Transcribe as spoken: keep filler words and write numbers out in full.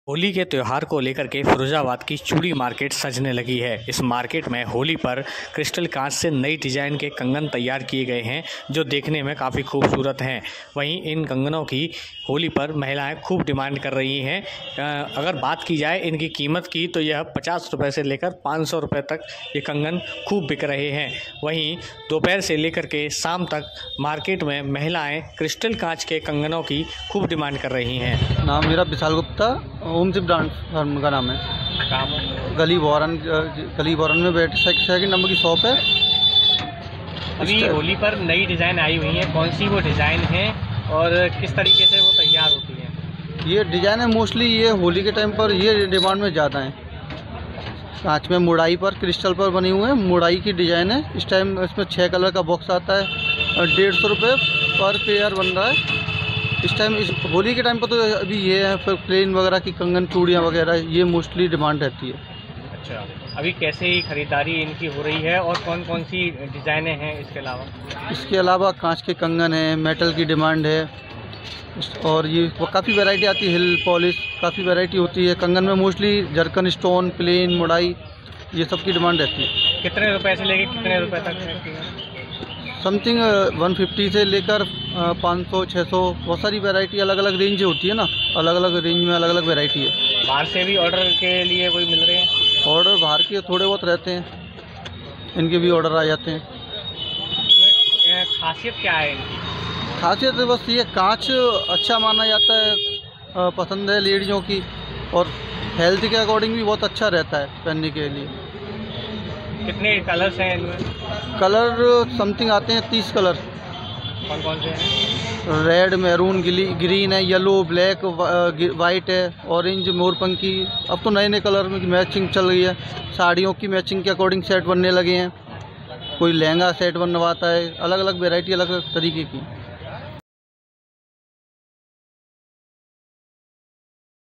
होली के त्यौहार को लेकर के फिरोजाबाद की चूड़ी मार्केट सजने लगी है। इस मार्केट में होली पर क्रिस्टल कांच से नई डिजाइन के कंगन तैयार किए गए हैं जो देखने में काफ़ी खूबसूरत हैं। वहीं इन कंगनों की होली पर महिलाएं खूब डिमांड कर रही हैं। अगर बात की जाए इनकी कीमत की तो यह पचास रुपये से लेकर पाँच सौ रुपये तक ये कंगन खूब बिक रहे हैं। वहीं दोपहर से लेकर के शाम तक मार्केट में महिलाएँ क्रिस्टल कांच के कंगनों की खूब डिमांड कर रही हैं। नाम मेरा विशाल गुप्ता, ओम शिव ब्रांड फर्म का नाम है। काम गली बोरन गली बोरन में बैठ सेकंड नंबर की शॉप है। अभी होली पर नई डिज़ाइन आई हुई है, कौन सी वो डिज़ाइन है और किस तरीके से वो तैयार होती है? ये डिज़ाइन है मोस्टली ये होली के टाइम पर ये डिमांड में ज़्यादा है। कांच में मुड़ाई पर क्रिस्टल पर बनी हुए हैं, मुड़ाई की डिज़ाइन है। इस टाइम इसमें छः कलर का बॉक्स आता है और डेढ़ सौ रुपये पर पेयर बन रहा है इस टाइम। इस होली के टाइम पर तो अभी ये है, फिर प्लेन वगैरह की कंगन चूड़ियाँ वगैरह ये मोस्टली डिमांड रहती है। अच्छा, अभी कैसे ही खरीदारी इनकी हो रही है और कौन कौन सी डिज़ाइनें हैं इसके अलावा? इसके अलावा कांच के कंगन है, मेटल की डिमांड है और ये काफ़ी वैरायटी आती है। हिल पॉलिश काफ़ी वैरायटी होती है। कंगन में मोस्टली जरकन स्टोन, प्लेन, मुड़ाई ये सब की डिमांड रहती है। कितने रुपए से लेकर कितने रुपए तक है? समथिंग वन फिफ्टी से लेकर पाँच सौ छः सौ बहुत सारी वैरायटी अलग अलग रेंज होती है ना, अलग अलग रेंज में अलग अलग वैरायटी है। बाहर से भी ऑर्डर के लिए कोई मिल रहे हैं? ऑर्डर बाहर के थोड़े बहुत रहते हैं, इनके भी ऑर्डर आ जाते हैं। खासियत क्या है इनकी? खासियत बस ये कांच अच्छा माना जाता है, पसंद है लेडीज़ों की, और हेल्थ के अकॉर्डिंग भी बहुत अच्छा रहता है पहनने के लिए। कितने कलर्स हैं इनमें? कलर समथिंग आते हैं तीस कलर। कौन कौन से हैं? रेड, मैरून, ग्रीन है, येलो, ब्लैक, वाइट है, ऑरेंज, मोरपंखी। अब तो नए नए कलर में मैचिंग चल रही है। साड़ियों की मैचिंग के अकॉर्डिंग सेट बनने लगे हैं। कोई लहंगा सेट बनवाता है, अलग अलग वैरायटी अलग अलग तरीके की।